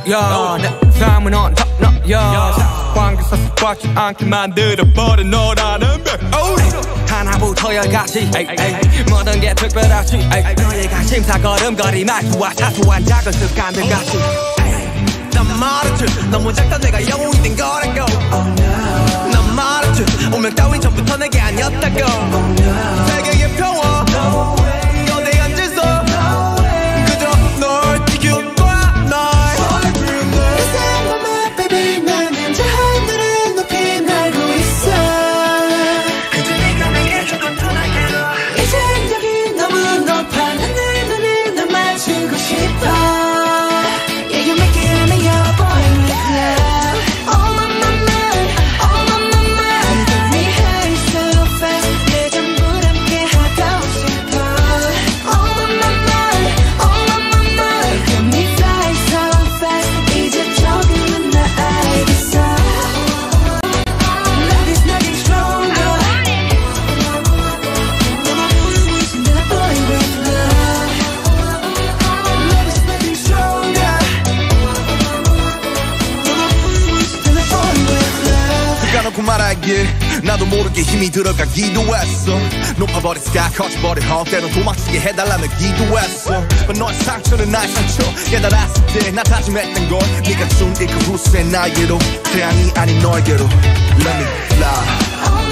야, 내 삶은 on top 너야 관계사 꽉지 않게 만들어버린 너라는 백 하나부터 열까지 모든 게 특별하지 너의 관심사 걸음걸이 말투와 사소한 작은 습관들 같이 난 말했지 너무 작다 내가 영웅이 된 거라고 난 말했지 운명 따윈 전부터 내게 아니었다고 세계의 평화 거대한 질서 그저 널 지켜봐 날 Baby 나는 저 하늘을 높이 날고 있어 그저 네가 내게 준 편하게로 이제 여기 너무 높아 하늘을 널 맞추고 싶어 Yeah you make it me your boy with love Oh my mind, oh my mind Get me high so fast 내 전부 함께 하고 싶어 Oh my mind, oh my mind Get me fly so fast 이제 조금은 나 알겠어 Love is nothing stronger 내 boy with love Love is nothing stronger 내 boy with love 까놓고 말하길 나도 모르게 힘이 들어가기도 했어 높아버린 sky 커져버린 헛 때론 도망치게 해달라며 기도했어 But 너의 상처는 나의 상처 깨달았을 때 나 다짐했던 건 네가 준 이 그 후세 나에게로 태양이 아닌 너에게로 Let me fly